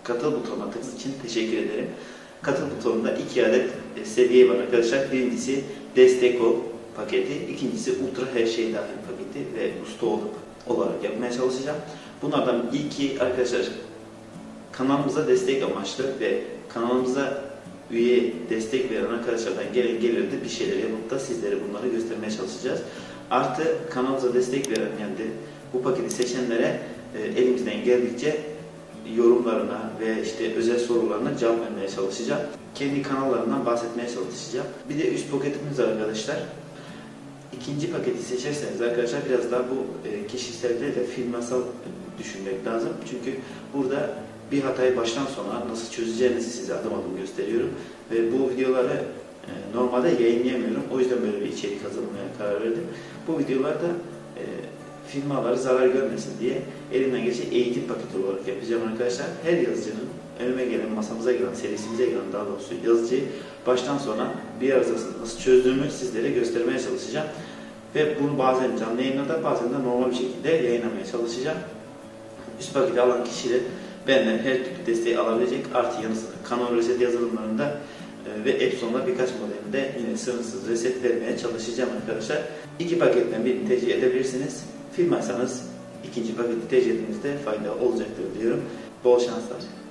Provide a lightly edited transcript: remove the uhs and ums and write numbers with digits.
Katıl butonuna tıkladığınız için teşekkür ederim. Katıl butonunda 2 adet seviye var arkadaşlar. Birincisi Desteko paketi, ikincisi Ultra her şey dahil paketi ve usta olarak yapmaya çalışacağım. Bunlardan ilki arkadaşlar kanalımıza destek amaçlı ve kanalımıza üye destek veren arkadaşlardan gelen gelirde bir şeyler yapıp da sizlere bunları göstermeye çalışacağız. Artı kanalımıza destek veren yani de bu paketi seçenlere elimizden geldikçe yorumlarına ve işte özel sorularına cevap vermeye çalışacağım. Kendi kanallarından bahsetmeye çalışacağım. Bir de üst paketimiz var arkadaşlar. İkinci paketi seçerseniz arkadaşlar biraz daha bu kişisel değil de firmasal düşünmek lazım. Çünkü burada bir hatayı baştan sona nasıl çözeceğinizi size adım adım gösteriyorum. Ve bu videoları normalde yayınlayamıyorum. O yüzden böyle bir içerik hazırlamaya karar verdim. Bu videolarda firmaları zarar görmesin diye elimden geçen eğitim paketi olarak yapacağım arkadaşlar. Her yazıcının önüme gelen, masamıza gelen, serisimize gelen daha doğrusu yazıcıyı baştan sona bir arızasını nasıl çözdüğümü sizlere göstermeye çalışacağım. Ve bunu bazen canlı yayınlarda bazen de normal bir şekilde yayınlamaya çalışacağım. Üst paketi alan kişiler benden her türlü desteği alabilecek, artı yanı sıra Canon Reset yazılımlarında ve Epson'da birkaç modelinde yine sınırsız reset vermeye çalışacağım arkadaşlar. İki paketten birini tercih edebilirsiniz. Firmaysanız ikinci paketi tercih etmenizde fayda olacaktır diyorum. Bol şanslar.